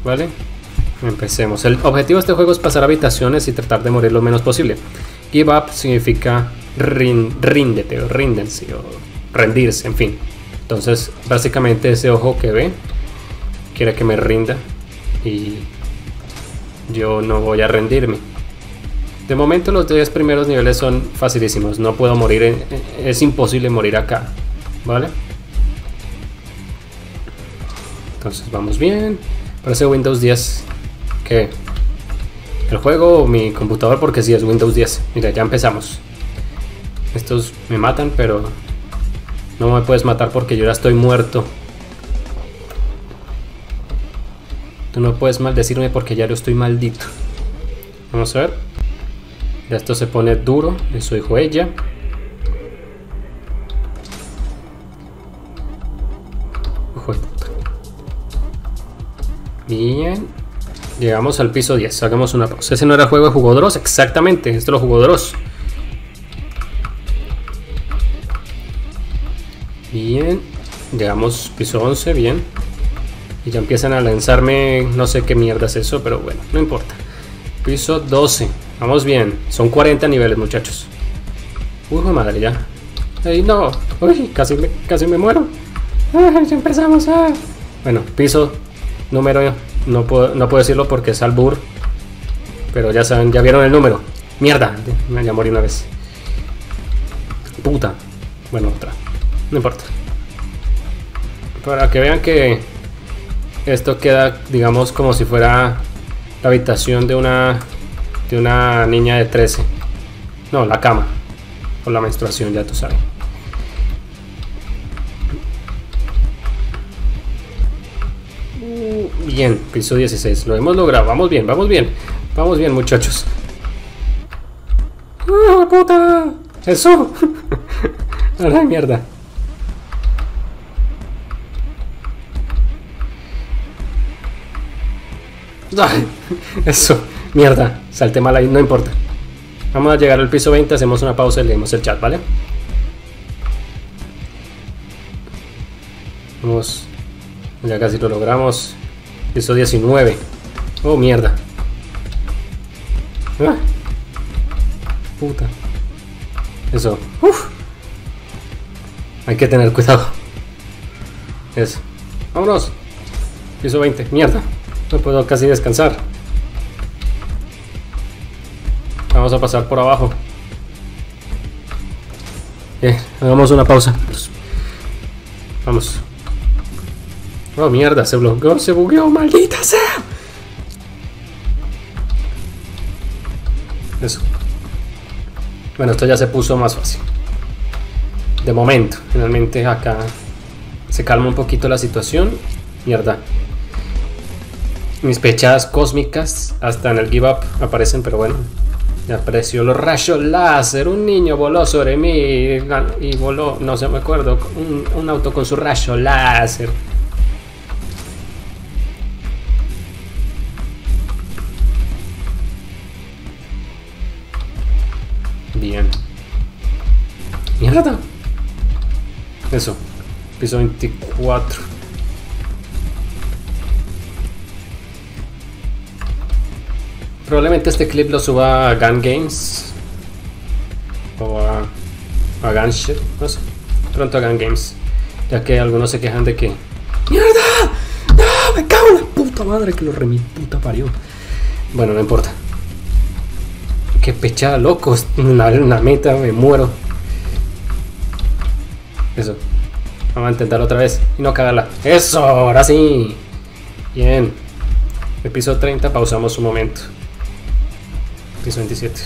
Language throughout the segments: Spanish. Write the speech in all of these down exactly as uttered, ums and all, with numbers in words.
¿vale? Empecemos. El objetivo de este juego es pasar habitaciones y tratar de morir lo menos posible. Give up significa rin, ríndete o ríndense o rendirse, en fin. Entonces, básicamente ese ojo que ve quiere que me rinda y yo no voy a rendirme. De momento los diez primeros niveles son facilísimos, no puedo morir, en, es imposible morir acá, ¿vale? Entonces vamos bien. Parece Windows diez. ¿Qué? ¿El juego o mi computador? Porque sí es Windows diez. Mira, ya empezamos. Estos me matan, pero no me puedes matar porque yo ya estoy muerto. Tú no puedes maldecirme porque ya yo estoy maldito. Vamos a ver. Ya esto se pone duro. Eso dijo ella. Ojo de puta. Bien. Llegamos al piso diez. Hagamos una pausa. Ese no era el juego de jugó Dross. Exactamente. Esto lo jugó Dross. Bien. Llegamos piso once. Bien. Y ya empiezan a lanzarme. No sé qué mierda es eso. Pero bueno. No importa. Piso doce. Vamos bien. Son cuarenta niveles, muchachos. Uy, madre, ya. Ay, no. Uy, casi me, casi me muero. Ay, ya empezamos. Ah. Bueno, piso número. No puedo, no puedo decirlo porque es albur. Pero ya saben, ya vieron el número. Mierda. Ya morí una vez. Puta. Bueno, otra. No importa. Para que vean que esto queda, digamos, como si fuera la habitación de una de una niña de trece. No, la cama. O la menstruación, ya tú sabes. Bien, piso dieciséis. Lo hemos logrado. Vamos bien, vamos bien. Vamos bien, muchachos. ¡Ah, puta! ¡Eso! ¡A la mierda! ¡Ay! Eso, mierda. Salté mal ahí, no importa. Vamos a llegar al piso veinte, hacemos una pausa y leemos el chat, ¿vale? Vamos. Ya casi lo logramos. Piso diecinueve. Oh, mierda. Ah. Puta. Eso. Uf. Hay que tener cuidado. Eso. Vámonos. Piso veinte. Mierda. No puedo casi descansar. Vamos a pasar por abajo. Bien, hagamos una pausa. Vamos. Oh, mierda, se bloqueó, se bugueó, maldita sea. Eso. Bueno, esto ya se puso más fácil. De momento, finalmente acá se calma un poquito la situación. Mierda. Mis pechadas cósmicas hasta en el give up aparecen, pero bueno. Ya apareció los rayos láser. Un niño voló sobre mí y voló, no sé, me acuerdo, un, un auto con su rayo láser. Bien. Mierda. Eso. Piso veinticuatro. Probablemente este clip lo suba a Gun Games o a, a Gunship, no sé, pronto a Gun Games, ya que algunos se quejan de que ¡mierda! ¡No! ¡Me cago en la puta madre que lo re mi puta parió! Bueno, no importa. ¡Qué pechada, locos! Una, una meta, me muero. Eso. Vamos a intentar otra vez y no cagarla. ¡Eso! ¡Ahora sí! Bien. El piso treinta, pausamos un momento. Piso veintisiete.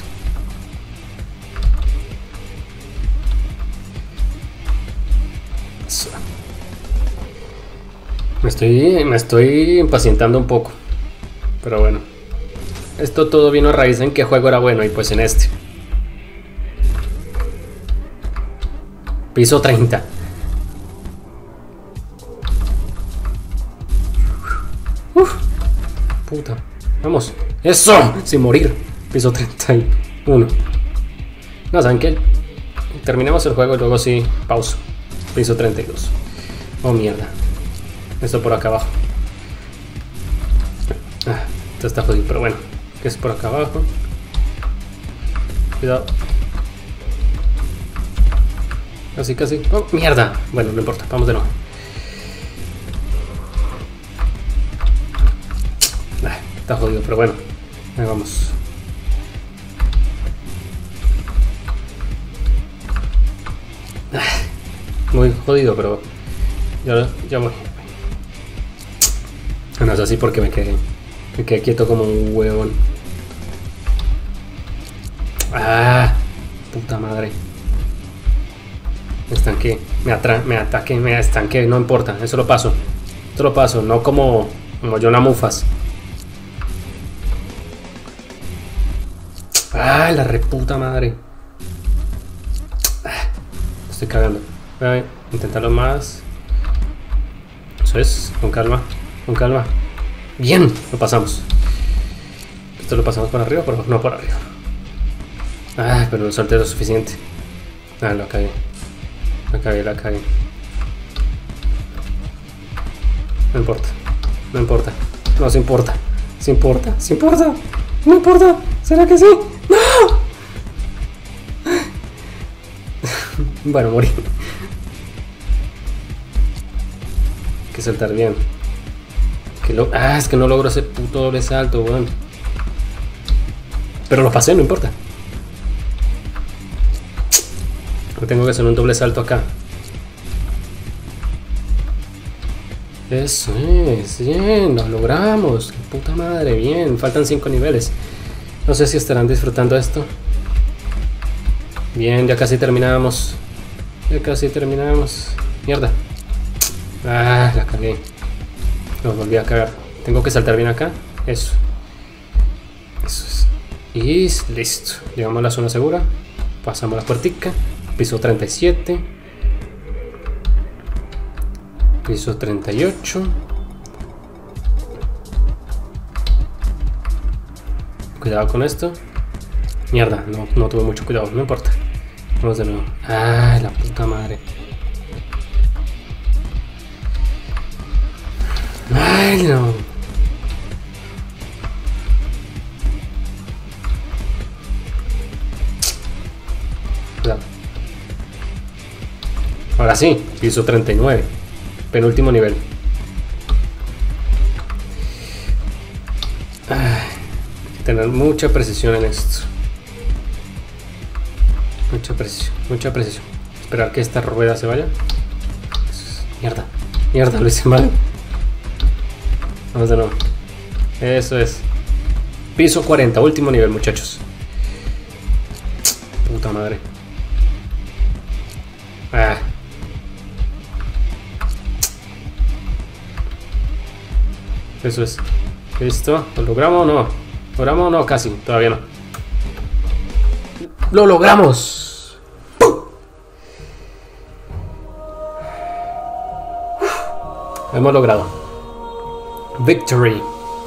Eso. Me estoy, me estoy impacientando un poco. Pero bueno. Esto todo vino a raíz en qué juego era bueno y pues en este. Piso treinta. Uf. Puta. Vamos. ¡Eso! Sin morir. Piso treinta y uno. No, ¿saben qué? Terminemos el juego y luego sí, pauso. Piso treinta y dos. Oh, mierda. Esto por acá abajo. Esto está jodido, pero bueno. ¿Qué es por acá abajo? Cuidado. Casi, casi. ¡Oh, mierda! Bueno, no importa, vamos de nuevo. Ah, está jodido, pero bueno. Ahí vamos. Ah, muy jodido, pero ya, ya voy. No es así porque me quedé, me quedé quieto como un huevón. Ah, puta madre. Me estanqué, me, atra me ataqué, me estanqué, no importa, eso lo paso. Eso lo paso, no como, como Jonah Mufas. Ah, la reputa madre. Ah, estoy cagando. Voy a intentarlo más. Eso es, con calma, con calma. Bien, lo pasamos. Esto lo pasamos por arriba, pero no por arriba. Ah, pero no solté lo suficiente. Ah, lo cagué. La cagué, la cagué. No importa, no importa. No se importa. Se importa, se importa. No importa. ¿Será que sí? ¡No! Bueno, morí. Hay que saltar bien. Que lo... Ah, es que no logro ese puto doble salto, weón. Pero lo pasé, no importa. Tengo que hacer un doble salto acá. Eso es, bien, lo logramos. Puta madre, bien. Faltan cinco niveles. No sé si estarán disfrutando esto. Bien, ya casi terminamos. Ya casi terminamos. Mierda. Ah, la cagué. Lo volví a cagar. Tengo que saltar bien acá. Eso. Eso es. Y listo. Llegamos a la zona segura. Pasamos la puertica. Piso treinta y siete. Piso treinta y ocho. Cuidado con esto. Mierda, no, no tuve mucho cuidado, no importa. Vamos de nuevo. Ah, la puta madre. Ay, no. Cuidado. Ahora sí, piso treinta y nueve. Penúltimo nivel. Ay, tener mucha precisión en esto. Mucha precisión, mucha precisión. Esperar que esta rueda se vaya. Mierda, mierda, lo hice mal. Vamos de nuevo. Eso es. Piso cuarenta, último nivel, muchachos. Puta madre. Ah. Eso es. ¿Listo? ¿Lo logramos o no? ¿Lo logramos o no? Casi, todavía no. ¡Lo logramos! Lo hemos logrado. Victory.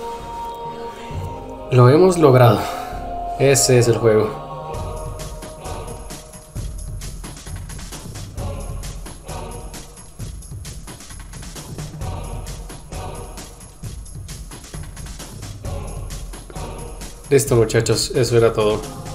Lo hemos logrado. Ese es el juego. Listo, muchachos, eso era todo.